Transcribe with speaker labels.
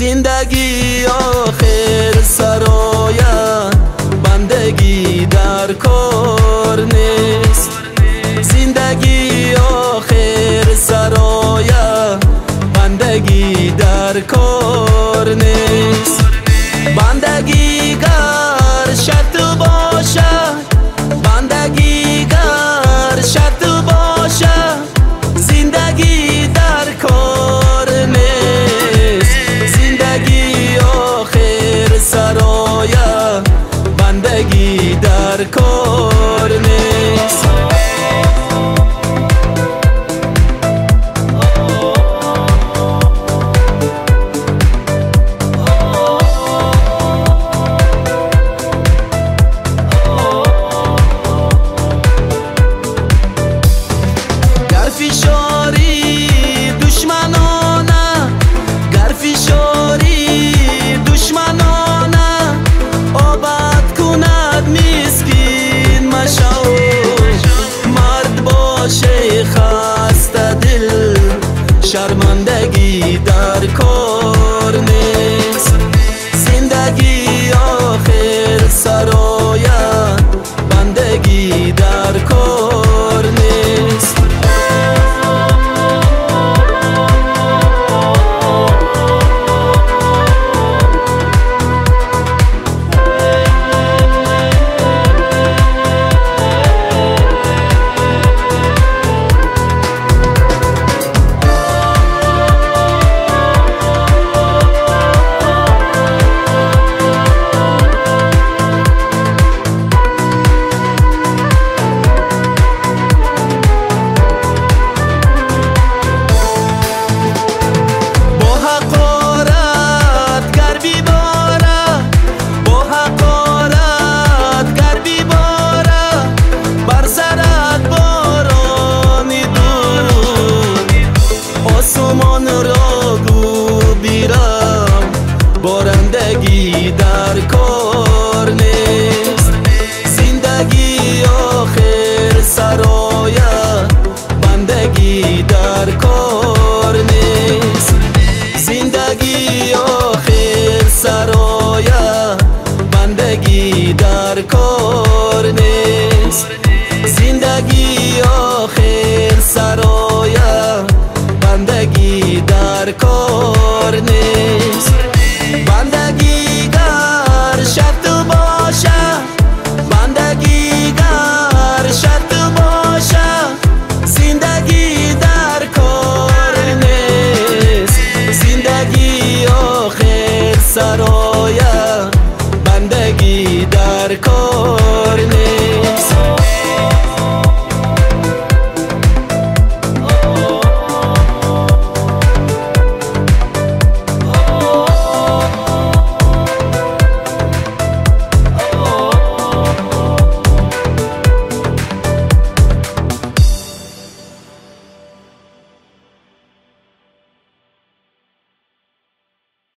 Speaker 1: زندگی آخر سرایت بندگی در کار نیست. زندگی آخر سرایت بندگی در کار نیست. بندگی گر شرط باشد، بندگی گر شرط باشد، زندگی در کار نیست. زندگی آخر سرایت بندگی در کار نیست. شرمندگی در کار نیست. زندگی آخر سرایت بندگی در کار نیست. بارندگی در کار نیست. زندگی آخر سرایت بندگی در کار نیست. زندگی آخر سرایت بندگی در کار نیست. زندگی آخر سرایت بندگی در کار نیست. بندگی گر شرط باشد، بندگی گر شرط باشد، زندگی در کار نیست. زندگی آخر سرایت بندگی در کار